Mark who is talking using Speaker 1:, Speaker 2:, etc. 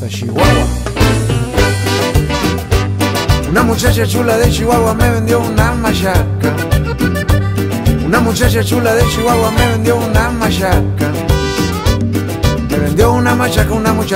Speaker 1: hasta Chihuahua. Una muchacha chula de Chihuahua me vendió una machaca. Una muchacha chula de Chihuahua me vendió una machaca. Me vendió una machaca una muchacha